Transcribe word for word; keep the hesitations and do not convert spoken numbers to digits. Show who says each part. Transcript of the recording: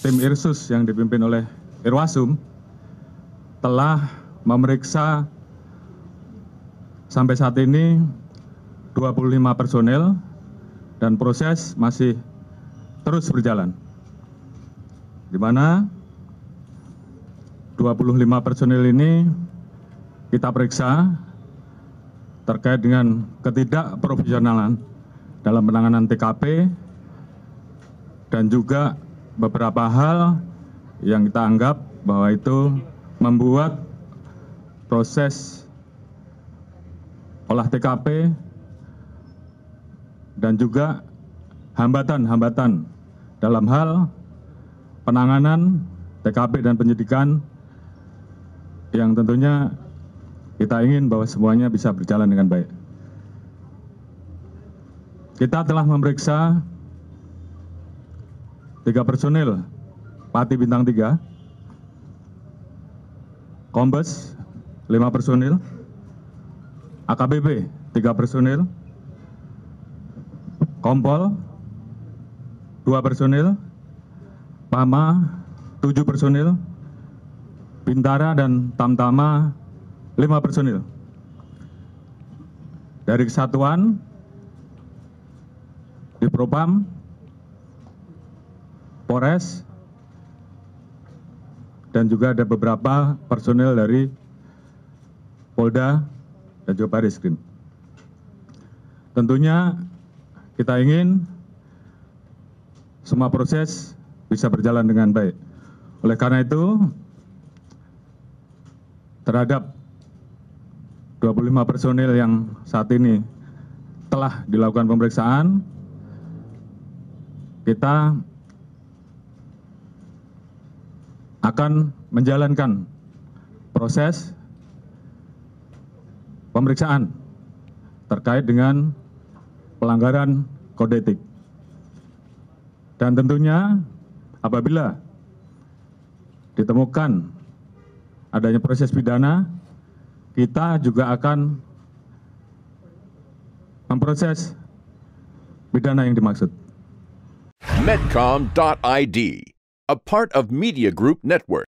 Speaker 1: tim Irsus yang dipimpin oleh Irwasum telah memeriksa sampai saat ini dua puluh lima personel dan proses masih terus berjalan, di mana dua puluh lima personel ini kita periksa terkait dengan ketidakprofesionalan dalam penanganan T K P dan juga beberapa hal yang kita anggap bahwa itu membuat proses olah T K P dan juga hambatan-hambatan dalam hal penanganan T K P dan penyidikan yang tentunya kita ingin bahwa semuanya bisa berjalan dengan baik. Kita telah memeriksa tiga personil Pati Bintang tiga, Kombes lima personil, A K B P tiga personil, Kompol dua personil, Pama tujuh personil, Bintara dan Tamtama lima personil. Dari kesatuan di Propam, Polres, dan juga ada beberapa personil dari Polda dan juga Bariskim. Tentunya kita ingin semua proses bisa berjalan dengan baik. Oleh karena itu, terhadap dua puluh lima personil yang saat ini telah dilakukan pemeriksaan, kita akan menjalankan proses pemeriksaan terkait dengan pelanggaran kode etik. Dan tentunya apabila ditemukan adanya proses pidana, kita juga akan memproses pidana yang dimaksud.
Speaker 2: Medcom dot I D, a part of Media Group Network.